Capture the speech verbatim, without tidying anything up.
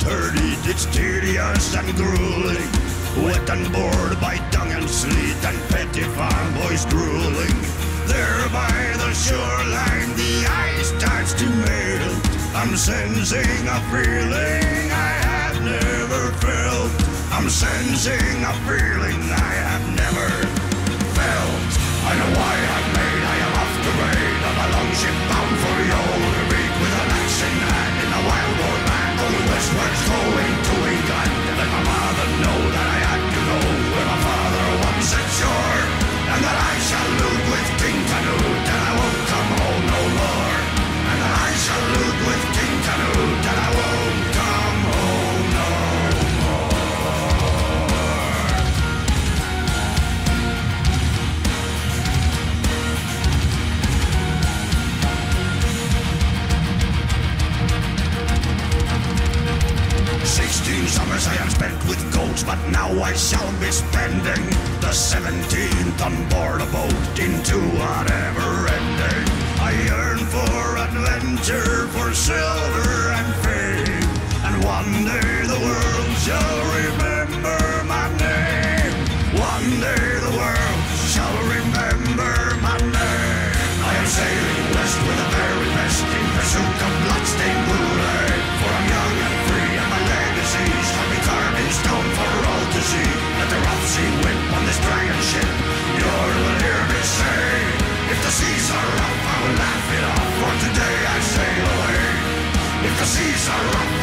heard it, it's tedious and grueling. Wet and bored by dung and sleet and petty farm boys drooling. There by the shoreline the ice starts to melt. I'm sensing a feeling I have never felt. I'm sensing a feeling I have never felt. I know why I'm made, I am off the raid of a longship bound for Jórvik, with an axe in hand in a wild boar land, going westwards, going to England. Let my mother know that I had to go where my father once set shore, and that I shall loot with King Canute, and I won't come home no more. And that I shall loot with King Canute, and I won't come home no more. Sixteen summers I have spent with goats, but now I shall be spending the seventeenth on board a boat into whatever ending. I yearn for adventure, for silver and fame, and one day the world shall remember my name. One day the world shall remember my name. I am sailing west with the very best in pursuit of bloodstained moonlight, for I'm young and free and my legacy shall be carved in stone for all to see. Let the rough sea whip on this dragon ship, you will hear me say, if the seas are rough I will laugh it off, for today I sail away. If the seas are rough